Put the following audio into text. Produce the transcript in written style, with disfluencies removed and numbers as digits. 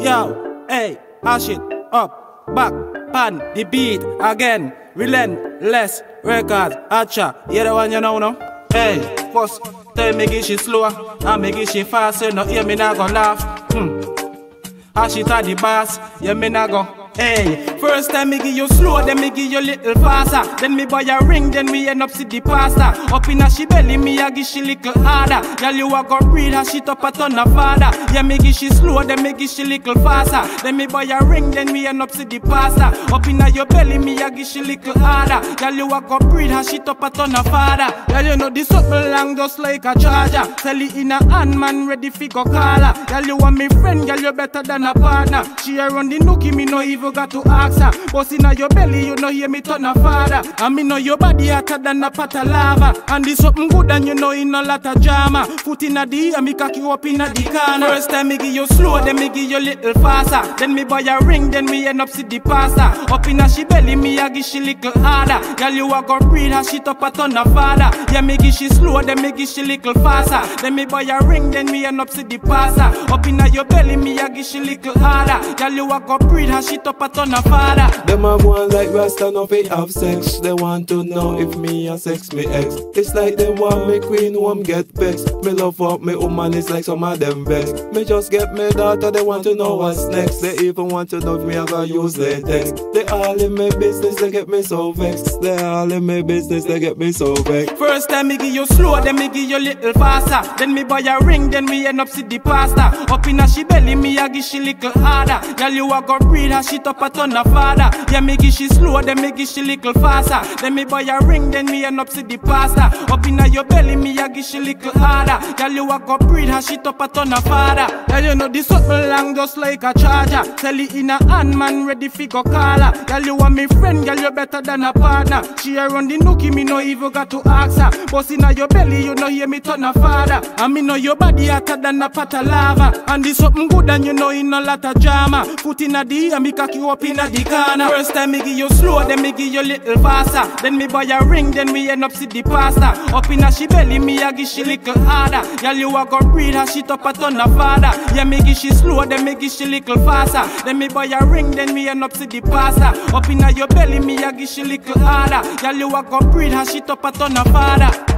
Yo, hey, hash it up, back, pan, the beat again. Relentless records, Acha, you the one you know no? Hey, first tell me give she slower, and me give she faster. No hear me not go laugh. Hash it at the bass, yeah me not go. Hey, first time me give you slow, then me give you little faster. Then me buy a ring, then we end up see the pasta. Up in a she belly, me a give she little harder. Girl you a go breed, her shit up a ton of father. Yeah me give she slow, then me give she little faster. Then me buy a ring, then we end up see the pasta. Up in a your belly, me a give she little harder. Girl you a go breed, her shit up a ton of father. Girl you know this something long just like a charger. Sell it in a hand, man ready fi go call her. Girl you want me friend, girl you better than a partner. She a run the nookie, me no even got to ask her. But inna your belly, you know hear me turn a father. And me know your body hotter than a pot of lava. And this something good and you know in a lot of drama. Foot inna the ear, me cock you up inna the corner. First time me give you slow, then me give you little faster. Then me buy a ring, then we end up see the pasta. Up inna she belly, me a give she little harder. Girl you a go breed her shit up a ton of father. Yeah me give she slow, then me give she little faster. Then me buy a ring, then we end up see the pasta. Up inna your belly, me a give she little harder. Girl you a go breed her shit up a ton of father. Them a go on like Rasta no fi have sex. They want to know if me a sex me ex. It's like they want me queen home get vexed. Me love up me woman is like some of them vex. Me just get me daughter, they want to know what's next. They even want to know if me a go use latex. They all in my business, they get me so vexed. They all in my business, they get me so vexed. First time me give you slow, then me give you little faster. Then me buy a ring, then we end up see the pasta. Up in a she belly, me a give she little harder. Girl you a go breed her shit up a ton of father. Yeah me give she slow, then me give she little faster. Then me buy a ring, then we end up see the pasta. Up in a your belly, me a give she little harder. Girl you a go breed her shit up a ton of father. Girl you know this something long just like a charger. Sell it in a hand, man ready fi go call her. Girl you want me friend, girl you better than a partner. She a run the nookie, me no even got to ask her. But inna your belly, you know hear me turn a father. And me know your body hotter than a pot of lava. And this something good and you know in a lot of drama. Foot inna the ear, me cock you up inna the corner. First time me give you slow, then me give you little faster. Then me buy a ring, then we end up see the pasta. Up inna she belly, me a give she little harder. Girl you a go breed her shit up a ton of father. Yeah me give she slow, then me give she little faster. Then me buy a ring, then we end up see the pasta. Up inna your belly, me a give she little harder. Girl you a go breed her shit up a ton of father.